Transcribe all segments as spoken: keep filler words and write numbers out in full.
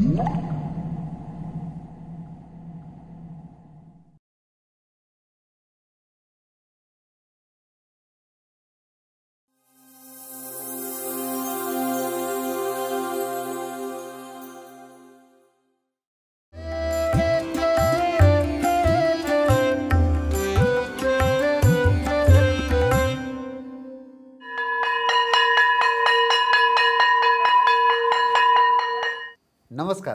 नमस्कार.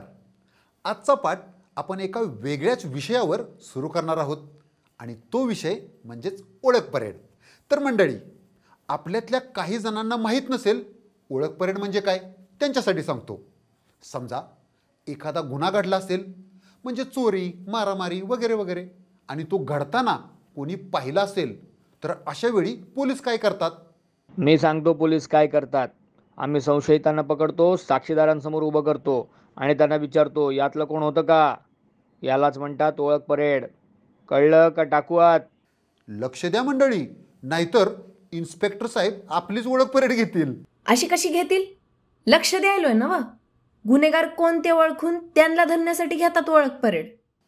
आजचा पाठ आपण एका वेगळ्याच विषयावर सुरू करणार आहोत आणि तो विषय म्हणजेच ओळख परेड. तर मंडळी, आपल्यातल्या काही जणांना माहीत नसेल ओळख परेड म्हणजे काय, त्यांच्यासाठी सांगतो. समजा एखादा गुन्हा घडला असेल, म्हणजे चोरी, मारामारी वगैरे वगैरे, आणि तो घडताना कोणी पाहिला असेल, तर अशा वेळी पोलीस काय करतात? मी सांगतो पोलीस काय करतात. आम्ही संशयितांना पकडतो, साक्षीदारांसमोर उभं करतो आणि त्यांना विचारतो, यातलं कोण होतं का? यालाच म्हणतात ओळख परेड. कळलं का टाकू आत? लक्ष द्या मंडळी, नाहीतर इन्स्पेक्टर साहेब आपलीच ओळख परेड घेतील. अशी कशी घेतील? लक्ष द्यायलोय ना व. गुन्हेगार कोणते ओळखून त्यांना धरण्यासाठी घेतात ओळख परेड.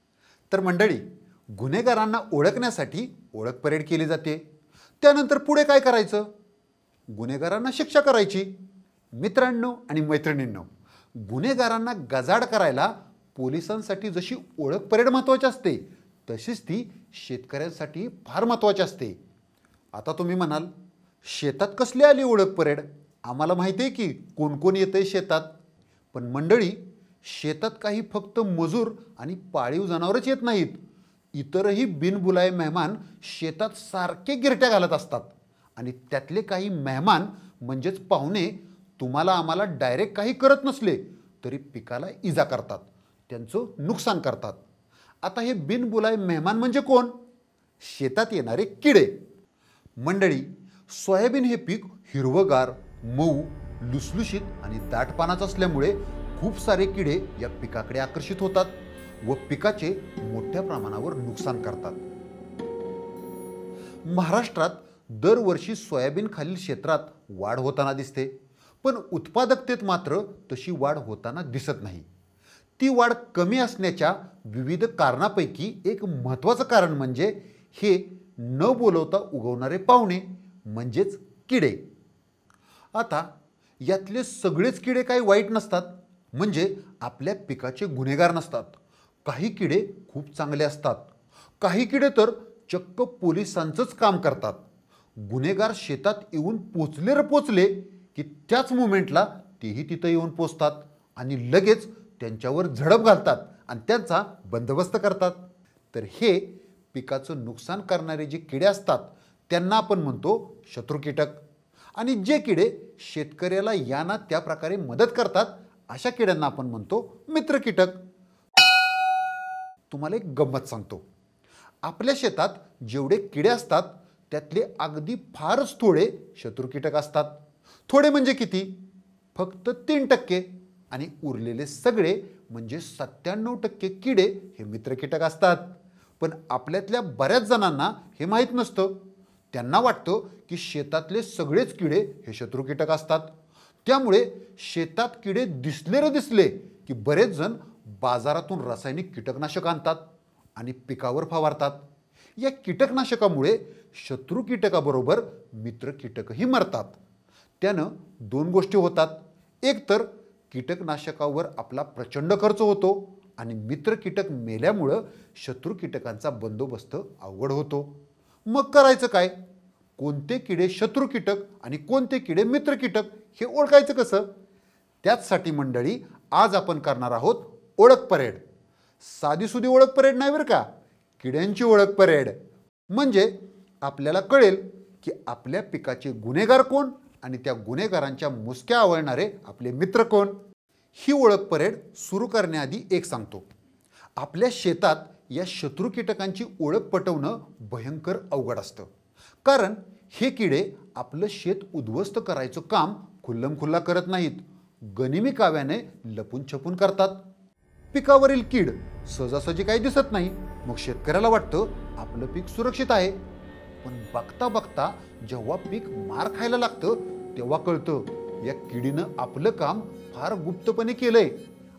तर मंडळी, गुन्हेगारांना ओळखण्यासाठी ओळख परेड केली जाते. त्यानंतर पुढे काय करायचं? गुन्हेगारांना शिक्षा करायची. मित्रांनो आणि मैत्रिणींनो, गुन्हेगारांना गजाड करायला पोलिसांसाठी जशी ओळख परेड महत्त्वाची असते, तशीच ती शेतकऱ्यांसाठी फार महत्त्वाची असते. आता तुम्ही म्हणाल, शेतात कसली आली ओळख परेड? आम्हाला माहिती आहे की कोण कोण येतंय शेतात. पण मंडळी, शेतात काही फक्त मजूर आणि पाळीव जनावरच येत नाहीत. इतरही बिनबुलाये मेहमान शेतात सारखे गिरट्या घालत असतात. आणि त्यातले काही मेहमान म्हणजेच पाहुणे तुम्हाला आम्हाला डायरेक्ट काही करत नसले तरी पिकाला इजा करतात, त्यांचं नुकसान करतात. आता हे बिनबुलाये मेहमान म्हणजे कोण? शेतात येणारे किडे. मंडळी, सोयाबीन हे पीक हिरवगार, मऊ, लुसलुशीत आणि दाट पानाचं असल्यामुळे खूप सारे किडे या पिकाकडे आकर्षित होतात व पिकाचे मोठ्या प्रमाणावर नुकसान करतात. महाराष्ट्रात दरवर्षी सोयाबीन खालील क्षेत्रात वाढ होताना दिसते, पण उत्पादकतेत मात्र तशी वाढ होताना दिसत नाही. ती वाढ कमी असण्याच्या विविध कारणापैकी एक महत्त्वाचं कारण म्हणजे हे न बोलवता उगवणारे पाहुणे म्हणजेच किडे. आता यातले सगळेच किडे काही वाईट नसतात, म्हणजे आपल्या पिकाचे गुन्हेगार नसतात. काही किडे खूप चांगले असतात. काही किडे तर चक्क पोलिसांचंच काम करतात. गुन्हेगार शेतात येऊन पोचले र पोचले की त्याच मुमेंटला तेही तिथं येऊन पोचतात आणि लगेच त्यांच्यावर झडप घालतात आणि त्यांचा बंदोबस्त करतात. तर हे पिकाचं नुकसान करणारे जे किडे असतात त्यांना आपण म्हणतो शत्रू कीटक. आणि जे किडे शेतकऱ्याला या ना त्या प्रकारे मदत करतात अशा किड्यांना आपण म्हणतो मित्र कीटक. तुम्हाला एक गंमत सांगतो. आपल्या शेतात जेवढे किडे असतात त्यातले अगदी फारच थोडे शत्रू कीटक असतात. थोडे म्हणजे किती? फक्त तीन टक्के. आणि उरलेले सगळे म्हणजे सत्त्याण्णव टक्के किडे हे मित्र कीटक असतात. पण आपल्यातल्या बऱ्याच जणांना हे माहीत नसतं. त्यांना वाटतं की शेतातले सगळेच किडे हे शत्रू कीटक असतात. त्यामुळे शेतात किडे दिसले र दिसले की बरेच जण बाजारातून रासायनिक कीटकनाशक आणतात आणि पिकावर फवारतात. या कीटकनाशकामुळे शत्रू कीटकाबरोबर मित्र कीटकही मरतात. त्यानं दोन गोष्टी होतात. एक तर कीटकनाशकावर आपला प्रचंड खर्च होतो आणि मित्र कीटक मेल्यामुळं शत्रू कीटकांचा बंदोबस्त अवघड होतो. मग करायचं काय? कोणते किडे शत्रू कीटक आणि कोणते किडे मित्र कीटक हे ओळखायचं कसं? त्याचसाठी मंडळी आज आपण करणार आहोत ओळख परेड. साधीसुधी ओळख परेड नाही बरं का, किड्यांची ओळख परेड. म्हणजे आपल्याला कळेल की आपल्या पिकाचे गुन्हेगार कोण आणि त्या गुन्हेगारांच्या मुसक्या आवळणारे आपले मित्र कोण. ही ओळख परेड सुरू करण्याआधी एक सांगतो. आपल्या शेतात या शत्रू कीटकांची ओळख पटवणं भयंकर अवघड असतं. कारण हे किडे आपलं शेत उद्ध्वस्त करायचं काम खुल्लमखुल्ला करत नाहीत, गनिमी काव्याने लपून छपून करतात. पिकावरील कीड सहजासहजी काही दिसत नाही, मग शेतकऱ्याला वाटतं आपलं पीक सुरक्षित आहे. पण बघता बघता जेव्हा पीक मार खायला लागतं तेव्हा कळतं या किडीनं आपलं काम फार गुप्तपणे केलंय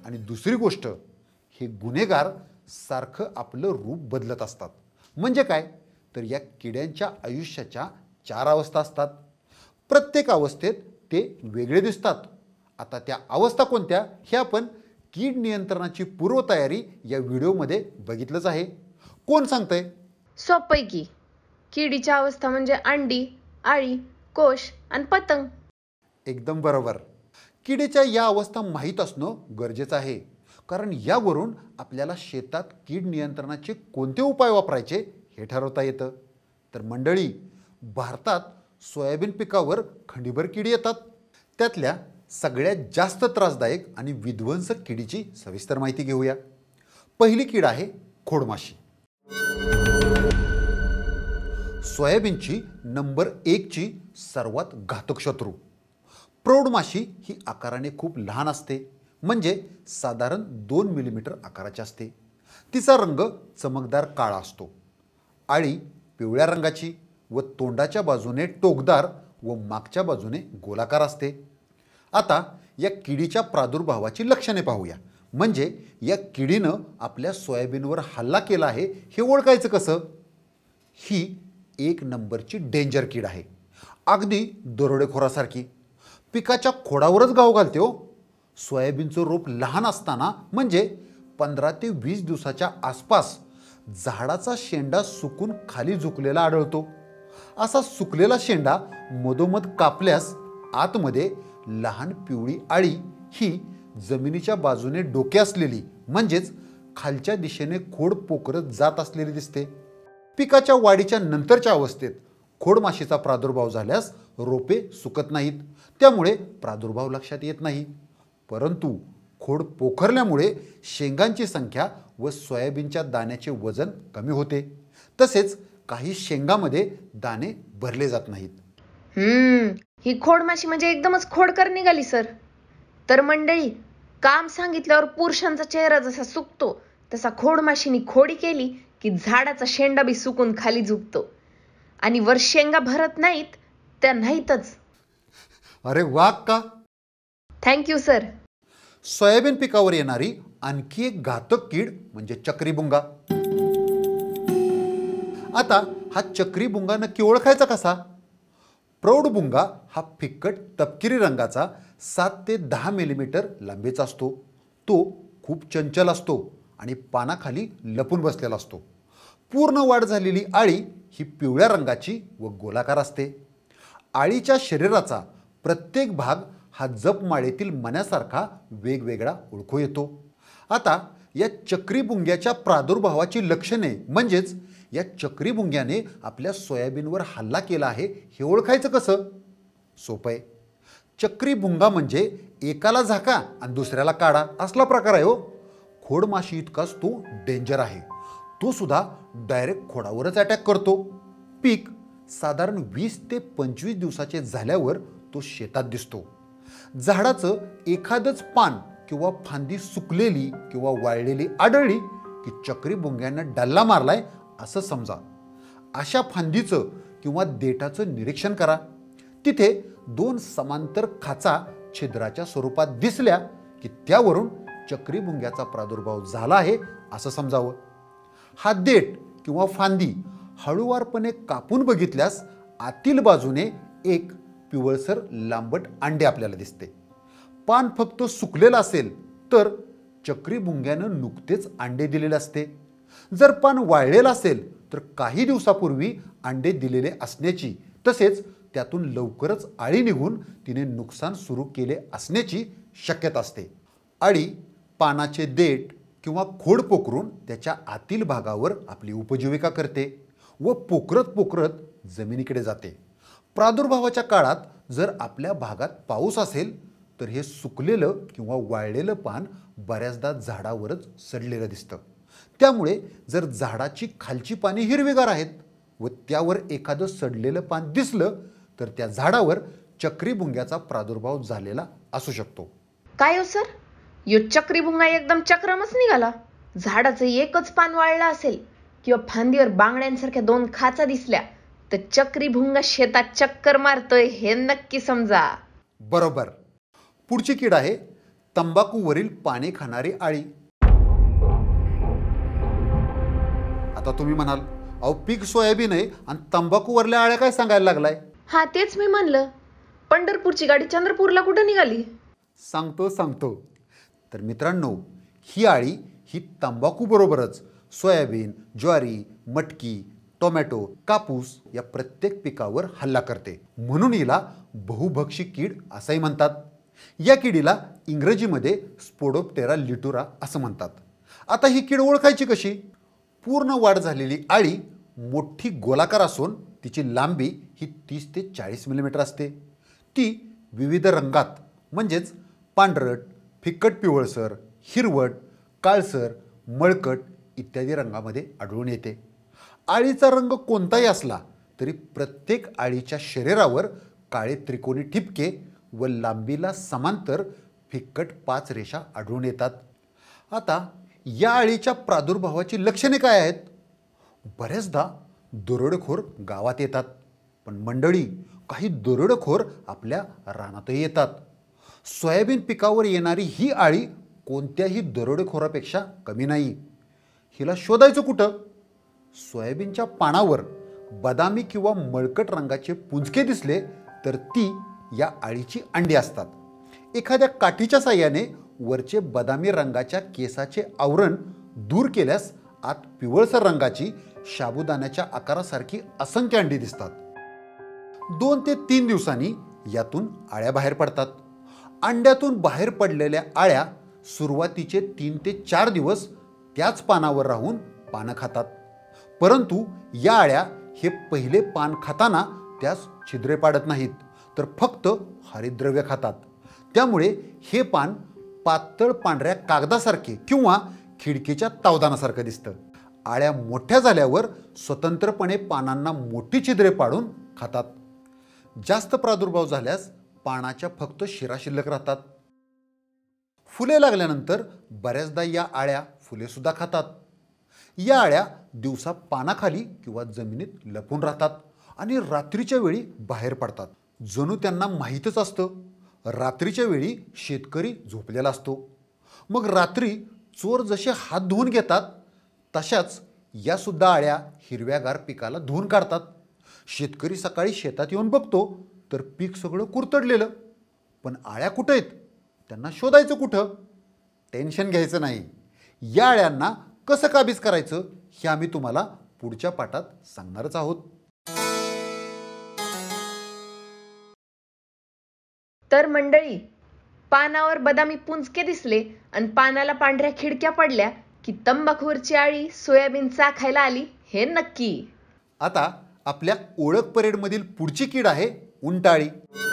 आणि दुसरी गोष्ट, हे गुन्हेगार सारखं आपलं रूप बदलत असतात. म्हणजे काय, तर या किड्यांच्या आयुष्याच्या चार अवस्था असतात. प्रत्येक अवस्थेत ते वेगळे दिसतात. आता त्या अवस्था कोणत्या हे आपण कीड नियंत्रणाची पूर्वतयारी या व्हिडिओमध्ये बघितलंच आहे. कोण सांगतंय? सोपं की. किडीच्या अवस्था म्हणजे अंडी, आळी, कोश आणि पतंग. एकदम बरोबर. किडीच्या या अवस्था माहीत असणं गरजेचं आहे, कारण यावरून आपल्याला शेतात कीड नियंत्रणाचे कोणते उपाय वापरायचे हे ठरवता येतं. तर मंडळी, भारतात सोयाबीन पिकावर खंडीभर किडी येतात. त्यातल्या सगळ्यात जास्त त्रासदायक आणि विध्वंसक किडीची सविस्तर माहिती घेऊया. पहिली कीड आहे खोडमाशी. सोयाबीनची नंबर एकची सर्वात घातक शत्रू. प्रौढ माशी ही आकाराने खूप लहान असते, म्हणजे साधारण दोन मिलीमीटर आकाराची असते. तिचा रंग चमकदार काळा असतो. आळी पिवळ्या रंगाची व तोंडाच्या बाजूने टोकदार व मागच्या बाजूने गोलाकार असते. आता या किडीच्या प्रादुर्भावाची लक्षणे पाहूया. म्हणजे या किडीनं आपल्या सोयाबीनवर हल्ला केला आहे हे ओळखायचं कसं? ही एक नंबरची डेंजर कीड आहे. अगदी दरोडेखोरासारखी पिकाच्या खोडावरच गाव घालते हो. सोयाबीनचं रोप लहान असताना म्हणजे पंधरा ते वीस दिवसाच्या आसपास झाडाचा शेंडा सुकून खाली झुकलेला आढळतो. असा सुकलेला शेंडा मधोमध कापल्यास आतमध्ये लहान पिवळी आळी ही जमिनीच्या बाजूने डोके असलेली, म्हणजेच खालच्या दिशेने खोड पोखरत जात असलेली दिसते. पिकाच्या वाढीच्या नंतरच्या अवस्थेत खोडमाशीचा प्रादुर्भाव झाल्यास रोपे सुकत नाहीत, त्यामुळे प्रादुर्भाव लक्षात येत नाही. परंतु खोड पोखरल्यामुळे शेंगांची संख्या व सोयाबीनच्या दाण्याचे वजन कमी होते. तसेच काही शेंगामध्ये दाणे भरले जात नाहीत. हम्म ही खोडमाशी म्हणजे एकदमच खोडकर निघाली सर. तर मंडळी, काम सांगितल्यावर पुरुषांचा चेहरा जसा सुकतो तसा खोडमाशीनी खोडी केली की झाडाचा शेंडा बी सुकून खाली झुकतो आणि वर शेंगा भरत नाहीत त्या नाहीतच. अरे वा का. Thank you sir. सोयाबीन पिकावर येणारी आणखी एक घातक कीड म्हणजे चक्रीभुंगा. आता हा चक्रीभुंगा नक्की ओळखायचा कसा? प्रौढ भुंगा हा फिक्कट तपकिरी रंगाचा सात ते दहा मिलीमीटर लांबीचा असतो. तो खूप चंचल असतो आणि पानाखाली लपून बसलेला असतो. पूर्ण वाढ झालेली आळी ही पिवळ्या रंगाची व गोलाकार असते. आळीच्या शरीराचा प्रत्येक भाग हा जपमाळेतील मण्यासारखा वेगवेगळा ओळखू येतो. आता या चक्रीभुंग्याच्या प्रादुर्भावाची लक्षणे, म्हणजेच या चक्रीभुंग्याने आपल्या सोयाबीनवर हल्ला केला आहे हे ओळखायचं कसं? सोपं आहे. चक्रीभुंगा म्हणजे एकाला झाका आणि दुसऱ्याला काढा असला प्रकार आहे हो. खोडमाशी इतकाच तो डेंजर आहे. तो सुद्धा डायरेक्ट खोडावरच अटॅक करतो. पीक साधारण वीस ते पंचवीस दिवसाचे झाल्यावर तो शेतात दिसतो. झाडाचं एखादंच पान किंवा फांदी सुकलेली किंवा वाळलेली आढळली की चक्रीभुंग्यानं डल्ला मारलाय असं समजा. अशा फांदीचं किंवा देठाचं निरीक्षण करा. तिथे दोन समांतर खाचा छिद्राच्या स्वरूपात दिसल्या की त्यावरून चक्रीभुंग्याचा प्रादुर्भाव झाला आहे असं समजावं. हा देठ किंवा फांदी हळूवारपणे कापून बघितल्यास आतील बाजूने एक पिवळसर लांबट अंडे आपल्याला दिसते. पान फक्त सुकलेलं असेल तर चक्रीभुंग्यानं नुकतेच अंडे दिलेले असते. जर पान वाळलेलं असेल तर काही दिवसापूर्वी अंडे दिलेले असण्याची, तसेच त्यातून लवकरच आळी निघून तिने नुकसान सुरू केले असण्याची शक्यता असते. आळी पानाचे देठ किंवा खोड पोखरून त्याच्या आतील भागावर आपली उपजीविका करते व पोखरत पोखरत जमिनीकडे जाते. प्रादुर्भावाच्या काळात जर आपल्या भागात पाऊस असेल तर हे सुकलेलं किंवा वाळलेलं पान बऱ्याचदा झाडावरच सडलेलं दिसतं. त्यामुळे जर झाडाची खालची पाने हिरवीगार आहेत व त्यावर एखादं सडलेलं पान दिसलं तर त्या झाडावर चक्रीभुंग्याचा प्रादुर्भाव झालेला असू शकतो. काय हो सर, यो चक्रीभुंगा एकदम चक्रमच निघाला. झाडाचं एकच पान वाळलं असेल किंवा फांदीवर बांगड्यांसारख्या दोन खाचा दिसल्या तर चक्रीभुंगा शेतात चक्कर मारतोय हे नक्की समजा. बरोबर. पुढची कीड आहे तंबाखूवरील पाने खाणारी आळी. आता तुम्ही म्हणाल, अहो पीक सोयाबीन आहे आणि तंबाखूवरल्या आळ्या काय सांगायला लागलाय? हा तेच मी म्हणलं, पंढरपूरची गाडी चंद्रपूरला कुठं निघाली? सांगतो सांगतो तर मित्रांनो, ही आळी ही तंबाखूबरोबरच सोयाबीन, ज्वारी, मटकी, टोमॅटो, कापूस या प्रत्येक पिकावर हल्ला करते. म्हणून हिला बहुभक्षी कीड असंही म्हणतात. या किडीला इंग्रजीमध्ये स्पोडोप्टेरा लिटुरा असं म्हणतात. आता ही कीड ओळखायची कशी? पूर्ण वाढ झालेली आळी मोठी गोलाकार असून तिची लांबी ही तीस ते चाळीस मिलीमीटर असते. ती विविध रंगात म्हणजेच पांढरट, फिक्कट पिवळसर, हिरवट, काळसर, मळकट इत्यादी रंगामध्ये आढळून येते. आळीचा रंग कोणताही असला तरी प्रत्येक आळीच्या शरीरावर काळे त्रिकोणी ठिपके व लांबीला समांतर फिक्कट पाच रेषा आढळून येतात. आता या आळीच्या प्रादुर्भावाची लक्षणे काय आहेत? बरेचदा दरोडेखोर गावात येतात, पण मंडळी काही दरोडेखोर आपल्या रानातही येतात. सोयाबीन पिकावर येणारी ही आळी कोणत्याही दरोडेखोरापेक्षा कमी नाही. हिला शोधायचं कुठं? सोयाबीनच्या पानावर बदामी किंवा मळकट रंगाचे पुंजके दिसले तर ती या आळीची अंडी असतात. एखाद्या काठीच्या साह्याने वरचे बदामी रंगाच्या केसाचे आवरण दूर केल्यास आत पिवळसर रंगाची साबुदाण्याच्या आकारासारखी असंख्य अंडी दिसतात. दोन ते तीन दिवसांनी यातून आळ्या बाहेर पडतात. अंड्यातून बाहेर पडलेल्या आळ्या सुरुवातीचे तीन ते चार दिवस त्याच पानावर राहून पानं खातात. परंतु या आळ्या हे पहिले पान खाताना त्यास छिद्रे पाडत नाहीत, तर फक्त हरितद्रव्य खातात. त्यामुळे हे पान पातळ पांढऱ्या कागदासारखे किंवा खिडकीच्या तावदानासारखं दिसतं. आळ्या मोठ्या झाल्यावर स्वतंत्रपणे पानांना मोठी छिद्रे पाडून खातात. जास्त प्रादुर्भाव झाल्यास पानाच्या फक्त शिरा शिल्लक राहतात. फुले लागल्यानंतर बऱ्याचदा या आळ्या फुले सुद्धा खातात. या आळ्या दिवसा पानाखाली किंवा जमिनीत लपून राहतात आणि रात्रीच्या वेळी बाहेर पडतात. जणू त्यांना माहीतच असतं, रात्रीच्या वेळी शेतकरी झोपलेला असतो. मग रात्री चोर जसे हात धुवून घेतात तशाच या सुद्धा आळ्या हिरव्यागार पिकाला धुवून काढतात. शेतकरी सकाळी शेतात येऊन बघतो तर पीक सगळं कुरतडलेलं. पण आळ्या कुठं आहेत? त्यांना शोधायचं कुठं? टेन्शन घ्यायचं नाही. या आळ्यांना कसं काबीज करायचं हे आम्ही तुम्हाला पुढच्या पाठात सांगणारच आहोत. तर मंडळी, पानावर बदामी पुंजके दिसले आणि पानाला पांढऱ्या खिडक्या पडल्या की तंबाखूवरची आळी सोयाबीन चाखायला आली हे नक्की. आता आपल्या ओळख परेडमधील पुढची कीड आहे उंटाळी,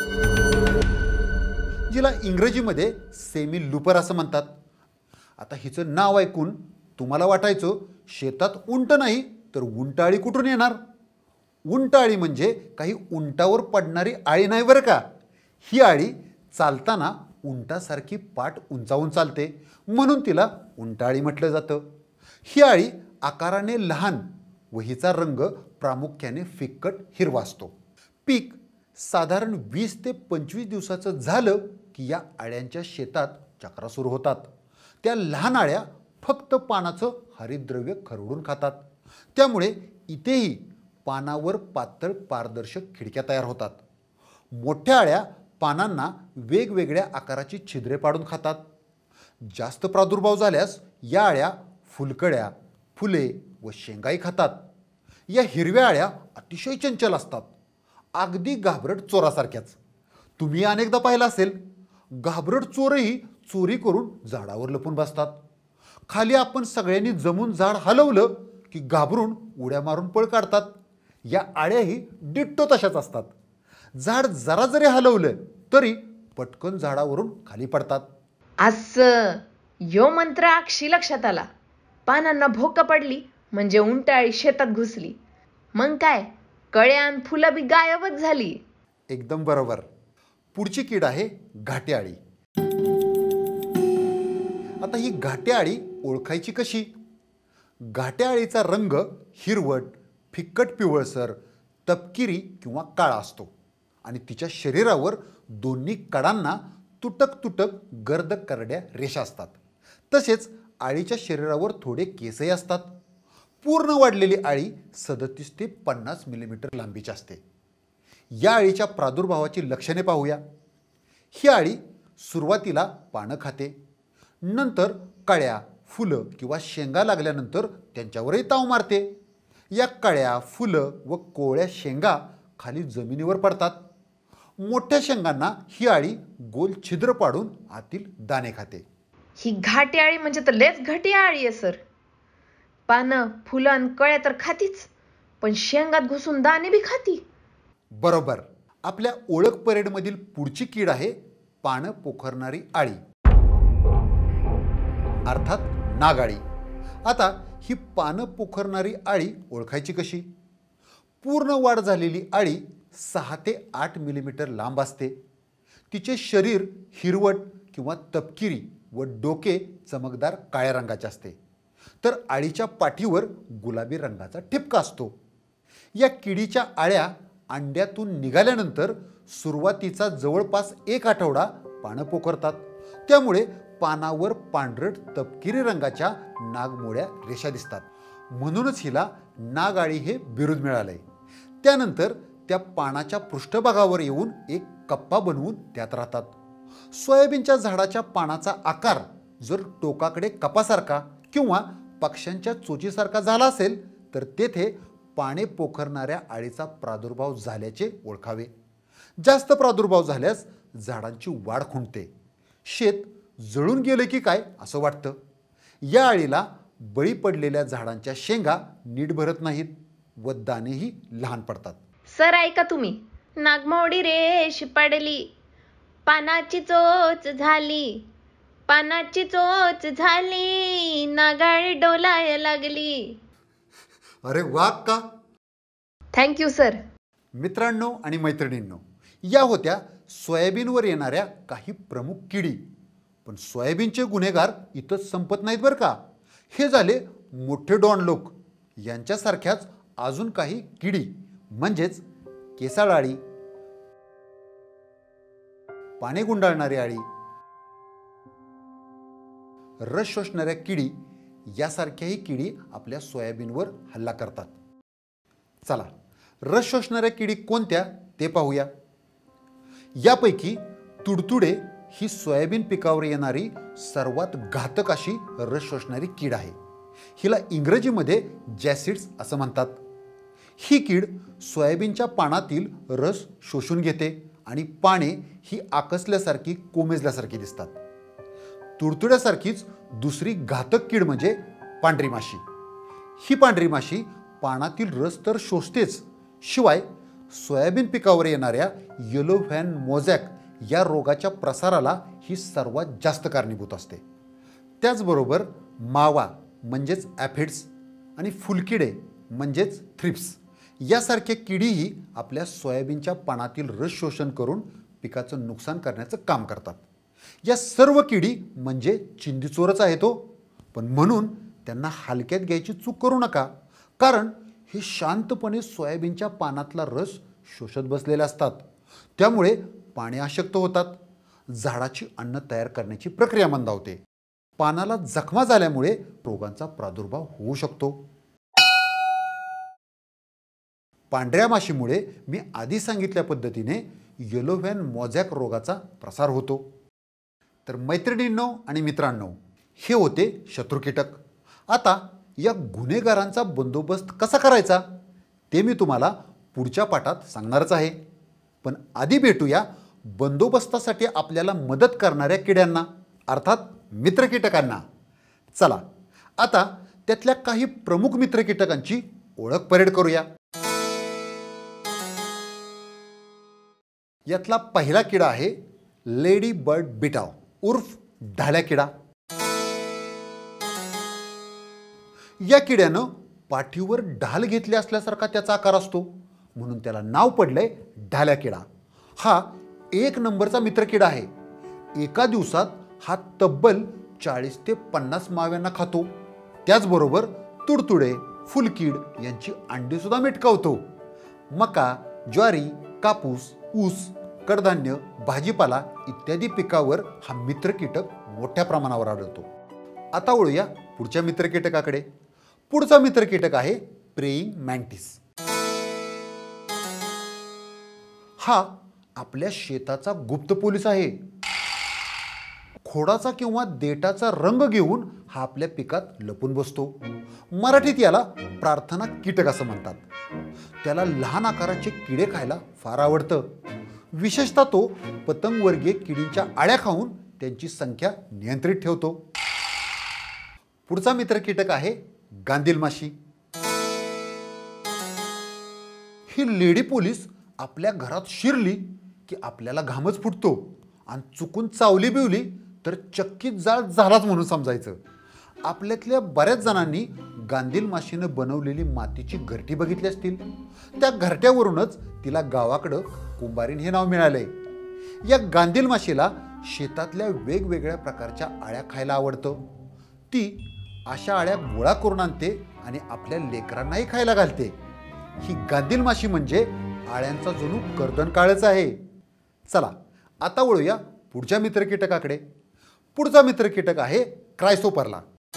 जिला इंग्रजीमध्ये सेमी लुपर असं म्हणतात. आता हिचं नाव ऐकून तुम्हाला वाटायचं शेतात उंट नाही तर उंटाळी कुठून येणार? उंटाळी म्हणजे काही उंटावर पडणारी आळी नाही बरं का. ही आळी चालताना उंटासारखी पाठ उंचावून चालते, म्हणून तिला उंटाळी म्हटलं जातं. ही आळी आकाराने लहान व हिचा रंग प्रामुख्याने फिक्कट हिरवा असतो. पीक साधारण वीस ते पंचवीस दिवसाचं झालं की या आळ्यांच्या शेतात चक्रा सुरू होतात. त्या लहान आळ्या फक्त पानाचं हरितद्रव्य खरवडून खातात. त्यामुळे इथेही पानावर पातळ पारदर्शक खिडक्या तयार होतात. मोठ्या आळ्या पानांना वेगवेगळ्या आकाराची छिद्रे पाडून खातात. जास्त प्रादुर्भाव झाल्यास या आळ्या फुलकड्या, फुले व शेंगाई खातात. या हिरव्या आळ्या अतिशय चंचल असतात, अगदी घाबरट चोरासारख्याच. तुम्ही अनेकदा पाहिलं असेल, घाबरट चोरही चोरी करून झाडावर लपून बसतात. खाली आपण सगळ्यांनी जमून झाड हलवलं की घाबरून उड्या मारून पळ काढतात. या आळ्याही डिट्टो तशाच असतात. झाड जरा जरी हलवलं तरी पटकन झाडावरून खाली पडतात. असं यो मंत्र अक्षी लक्षात आला. पानांना भोक पडली म्हणजे उंटाळी शेतात घुसली. मग काय, कळ्या आणि फुलं बी गायबच झाली. एकदम बरोबर. पुढची कीड आहे घाटे आळी. आता ही घाटे आळी ओळखायची कशी? घाटे आळीचा रंग हिरवट, फिक्कट पिवळसर, तपकिरी किंवा काळा असतो आणि तिच्या शरीरावर दोन्ही कडांना तुटक तुटक गर्द करड्या रेषा असतात. तसेच आळीच्या शरीरावर थोडे केसही असतात. पूर्ण वाढलेली आळी सदतीस ते पन्नास मिलीमीटर लांबीची असते. या आळीच्या प्रादुर्भावाची लक्षणे पाहूया. ही आळी सुरुवातीला पानं खाते, नंतर कळ्या, फुलं किंवा शेंगा लागल्यानंतर त्यांच्यावरही ताव मारते. या कळ्या, फुलं व कोवळ्या शेंगा खाली जमिनीवर पडतात. मोठ्या शेंगांना ही आळी गोल छिद्र पाडून आतील दाणे खाते. ही घाटी आळी म्हणजे तर लेच घाटी आळी आहे सर. पानं, फुलं आणि कळ्या तर खातीच, पण शेंगात घुसून दाणे बी खाती. बरोबर. आपल्या ओळख परेडमधील पुढची कीड आहे पानं पोखरणारी आळी, अर्थात नागाळी. आता ही पानं पोखरणारी आळी ओळखायची कशी? पूर्ण वाढ झालेली आळी सहा ते आठ मिलीमीटर लांब असते. तिचे शरीर हिरवट किंवा तपकिरी व डोके चमकदार काळ्या रंगाचे असते, तर आळीच्या पाठीवर गुलाबी रंगाचा ठिपका असतो. या किडीच्या आळ्या अंड्यातून निघाल्यानंतर सुरुवातीचा जवळपास एक आठवडा पानं पोखरतात. त्यामुळे पानावर पांढरट तपकिरी रंगाच्या नागमोड्या रेषा दिसतात. म्हणूनच हिला नागाळी हे बिरुद मिळालंय. त्यानंतर त्या पानाच्या पृष्ठभागावर येऊन एक कप्पा बनवून त्यात राहतात. सोयाबीनच्या झाडाच्या पानाचा आकार जर टोकाकडे कपासारखा किंवा पक्ष्यांच्या चोचीसारखा झाला असेल तर तेथे पाने पोखरणाऱ्या आळीचा प्रादुर्भाव झाल्याचे ओळखावे. जास्त प्रादुर्भाव झाल्यास झाडांची वाढ खुंटते. शेत जळून गेले की काय असं वाटतं. या आळीला बळी पडलेल्या झाडांच्या शेंगा नीट भरत नाहीत व दाणेही लहान पडतात. सर ऐका तुम्ही. नागमोडी रेष पडली, पानाची चोच झाली, पानाची चोच झाली, नागाळी डोलाय लागली. अरे वा का. Thank you sir. मित्रांनो आणि मैत्रिणींनो, या होत्या सोयाबीनवर येणाऱ्या काही प्रमुख किडी. पण सोयाबीनचे गुन्हेगार इथंच संपत नाहीत बरं का. हे झाले मोठे डॉन लोक. यांच्यासारख्याच अजून काही किडी म्हणजेच केसाळ आळी, पाने गुंडाळणारी आळी, रस शोषणाऱ्या किडी यासारख्याही किडी आपल्या सोयाबीनवर हल्ला करतात. चला, रस शोषणाऱ्या किडी कोणत्या ते पाहूया. यापैकी तुडतुडे ही सोयाबीन पिकावर येणारी सर्वात घातक अशी रस शोषणारी कीड आहे. हिला इंग्रजीमध्ये जॅसिड्स असं म्हणतात. ही कीड सोयाबीनच्या पानातील रस शोषून घेते आणि पाने ही आकसल्यासारखी कोमेजल्यासारखी दिसतात. तुडतुड्यासारखीच दुसरी घातक कीड म्हणजे पांढरी माशी. ही पांढरी माशी पानातील रस तर शोषतेच, शिवाय सोयाबीन पिकावर येणाऱ्या येलो व्हॅन मोझॅक या रोगाच्या प्रसाराला ही सर्वात जास्त कारणीभूत असते. त्याचबरोबर मावा म्हणजेच ॲफिड्स आणि फुलकिडे म्हणजेच थ्रिप्स यासारख्या किडीही आपल्या सोयाबीनच्या पानातील रस शोषण करून पिकाचं नुकसान करण्याचं काम करतात. या सर्व किडी म्हणजे चिंदीचोरच आहेत हो. पण म्हणून त्यांना हलक्यात घ्यायची चूक करू नका, कारण हे शांतपणे सोयाबीनच्या पानातला रस शोषत बसलेले असतात. त्यामुळे पाने अशक्त होतात, झाडाची अन्न तयार करण्याची प्रक्रिया मंदावते, पानाला जखमा झाल्यामुळे रोगांचा प्रादुर्भाव होऊ शकतो. पांढऱ्या माशीमुळे मी आधी सांगितल्या पद्धतीने येलो व्हॅन मोझॅक रोगाचा प्रसार होतो. तर मैत्रिणींनो आणि मित्रांनो, हे होते शत्रू कीटक. आता या गुन्हेगारांचा बंदोबस्त कसा करायचा ते मी तुम्हाला पुढच्या पाठात सांगणारच आहे. पण आधी भेटूया बंदोबस्तासाठी आपल्याला मदत करणाऱ्या किड्यांना, अर्थात मित्र कीटकांना. चला आता त्यातल्या काही प्रमुख मित्र कीटकांची ओळख परेड करूया. यातला पहिला किडा आहे लेडी बर्ड बिटाव उर्फ ढाल्या किडा. या किड्यानं पाठीवर ढाल घेतले असल्यासारखा त्याचा आकार असतो, म्हणून त्याला नाव पडलंय ढाल्या किडा. हा एक नंबरचा मित्र किडा आहे. एका दिवसात हा तब्बल चाळीस ते पन्नास माव्यांना खातो. त्याचबरोबर तुडतुडे, फुलकीड यांची अंडी सुद्धा मिटकावतो. मका, ज्वारी, कापूस, ऊस, कडधान्य, भाजीपाला इत्यादी पिकावर हा मित्र कीटक मोठ्या प्रमाणावर आढळतो. आता वळूया पुढच्या मित्र कीटकाकडे. पुढचा मित्र कीटक आहे प्रेइंग मँटिस. हा आपल्या शेताचा गुप्त पोलीस आहे. खोडाचा किंवा देठाचा रंग घेऊन हा आपल्या पिकात लपून बसतो. मराठीत याला प्रार्थना कीटक असं म्हणतात. त्याला लहान आकाराचे किडे खायला फार आवडतं. विशेषतः तो पतंगवर्गीय किडींच्या आळ्या खाऊन त्यांची संख्या नियंत्रित ठेवतो. पुढचा मित्र कीटक आहे गांधील माशी. ही लेडी पोलीस आपल्या घरात शिरली की आपल्याला घामच फुटतो आणि चुकून चावली बिवली तर चक्कीत जाळ झालाच म्हणून समजायचं. आपल्यातल्या बऱ्याच जणांनी गांधील माशीनं बनवलेली मातीची घरटी बघितली असतील. त्या घरट्यावरूनच तिला गावाकडं कुंभारीण हे नाव मिळालंय. या गांधील माशीला शेतातल्या वेगवेगळ्या प्रकारच्या आळ्या खायला आवडतं. ती अशा आळ्या गोळा करून आणते आणि आपल्या लेकरांनाही खायला घालते. ही गांधील माशी म्हणजे आळ्यांचा जणू कर्दन काळच आहे. चला आता वळूया पुढच्या मित्र कीटकाकडे. पुढचा मित्र कीटक आहे क्रायसोपरला.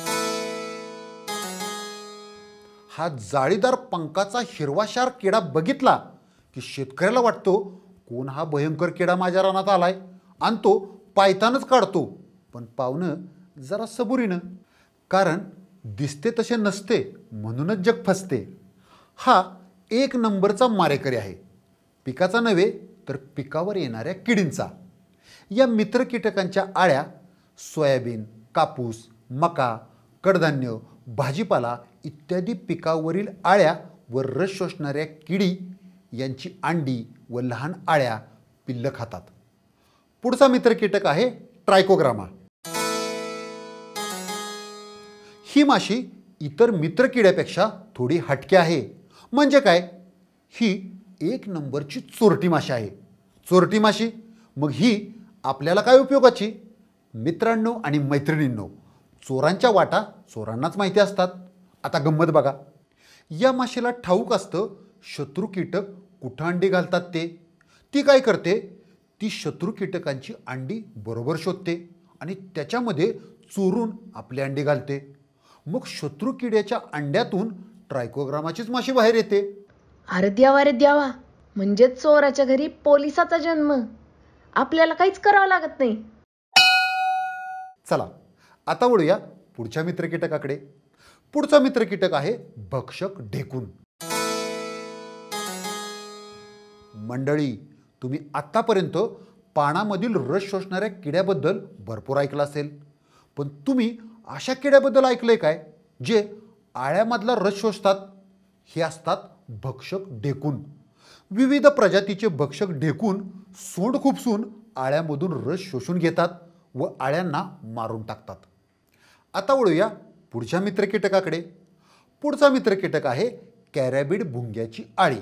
हा जाळीदार पंखाचा हिरवाशार किडा बघितला की शेतकऱ्याला वाटतो कोण हा भयंकर किडा माझ्या रानात आलाय आणि तो पायतानच काढतो. पण पाहुणं जरा सबुरीनं, कारण दिसते तसे नसते म्हणूनच जग फसते. हा एक नंबरचा मारेकरी आहे. पिकाचा नव्हे तर पिकावर येणाऱ्या किडींचा. या मित्र कीटकांच्या आळ्या सोयाबीन, कापूस, मका, कडधान्य, भाजीपाला इत्यादी पिकावरील आळ्या व रस शोषणाऱ्या किडी यांची अंडी व लहान आळ्या पिल्लं खातात. पुढचा मित्र कीटक आहे ट्रायकोग्रामा. ही माशी इतर मित्र किड्यापेक्षा थोडी हटके आहे. म्हणजे काय, ही एक नंबरची चोरटी माशी आहे. चोरटी माशी मग ही आपल्याला काय उपयोगाची? मित्रांनो आणि मैत्रिणींनो, चोरांच्या वाटा चोरांनाच माहिती असतात. आता गंमत बघा. या माशीला ठाऊक असतं शत्रू कीटक कुठं अंडी घालतात ते. ती काय करते, ती शत्रू कीटकांची अंडी बरोबर शोधते आणि त्याच्यामध्ये चोरून आपली अंडी घालते. मग शत्रू किड्याच्या अंड्यातून ट्रायकोग्रामाचीच माशी बाहेर येते. अरे द्यावा रे द्यावा, म्हणजे चोराच्या घरी पोलिसाचा जन्म. आपल्याला काहीच करावं लागत नाही. चला आता वळूया पुढच्या मित्र कीटकाकडे. पुढचा मित्र कीटक आहे भक्षक ढेकून. मंडळी, तुम्ही आतापर्यंत पानामधील रस शोषणाऱ्या किड्याबद्दल भरपूर ऐकलं असेल. पण तुम्ही अशा किड्याबद्दल ऐकलंय काय जे आळ्यामधला रस शोषतात? हे असतात भक्षक ढेकून. विविध प्रजातीचे भक्षक ढेकून सोंड खुपसून आळ्यामधून रस शोषून घेतात व आळ्यांना मारून टाकतात. आता वळूया पुढच्या मित्र कीटकाकडे. पुढचा मित्र कीटक आहे कॅरॅबिड भुंग्याची आळी.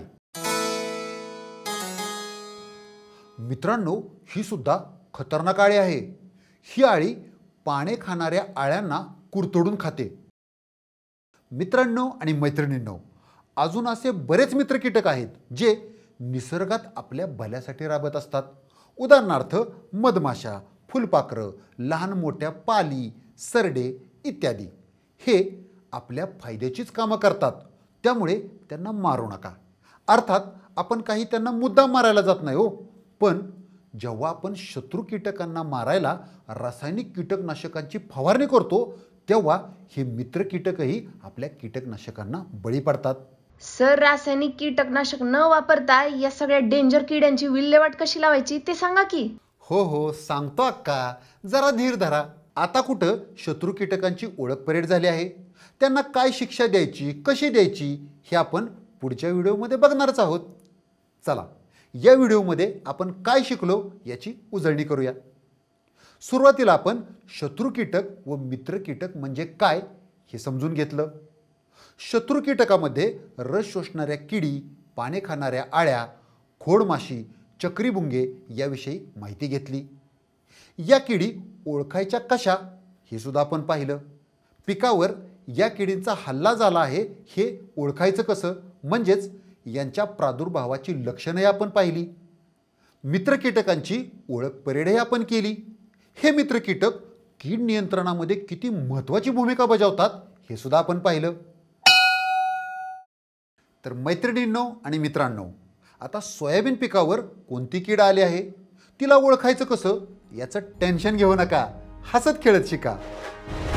मित्रांनो, ही सुद्धा खतरनाक आळी आहे. ही आळी पाने खाणाऱ्या आळ्यांना कुरतडून खाते. मित्रांनो आणि मैत्रिणींनो, अजून असे बरेच मित्र कीटक आहेत जे निसर्गात आपल्या भल्यासाठी राबत असतात. उदाहरणार्थ मधमाशा, फुलपाखरं, लहान मोठ्या पाली, सरडे इत्यादी. हे आपल्या फायद्याचीच कामं करतात, त्यामुळे त्यांना मारू नका. अर्थात आपण काही त्यांना मुद्दाम मारायला जात नाही हो. पण जेव्हा आपण शत्रू कीटकांना मारायला रासायनिक कीटकनाशकांची फवारणी करतो तेव्हा हे मित्र कीटकही आपल्या कीटकनाशकांना बळी पडतात. सर, रासायनिक कीटकनाशक न वापरता या सगळ्या डेंजर किड्यांची विल्हेवाट कशी लावायची ते सांगा की. हो हो सांगतो अक्का, जरा धीर धरा. आता कुठं शत्रू कीटकांची ओळख परेड झाली आहे. त्यांना काय शिक्षा द्यायची, कशी द्यायची हे आपण पुढच्या व्हिडिओमध्ये बघणारच आहोत. चला या व्हिडिओमध्ये आपण काय शिकलो याची उजळणी करूया. सुरुवातीला आपण शत्रू कीटक व मित्र कीटक म्हणजे काय हे समजून घेतलं. शत्रू कीटकामध्ये रस शोषणाऱ्या किडी, पाने खाणाऱ्या आळ्या, खोडमाशी, चक्रीभुंगे याविषयी माहिती घेतली. या किडी ओळखायच्या कशा हे सुद्धा आपण पाहिलं. पिकावर या किडींचा हल्ला झाला आहे हे ओळखायचं कसं, म्हणजेच यांच्या प्रादुर्भावाची लक्षणे आपण पाहिली. मित्र कीटकांची ओळख परेडही आपण केली. हे मित्र कीटक कीड नियंत्रणामध्ये किती महत्त्वाची भूमिका बजावतात हे सुद्धा आपण पाहिलं. तर मैत्रिणींनो आणि मित्रांनो, आता सोयाबीन पिकावर कोणती कीड आली आहे, तिला ओळखायचं कसं याचं टेन्शन घेऊ नका, हसत खेळत शिका.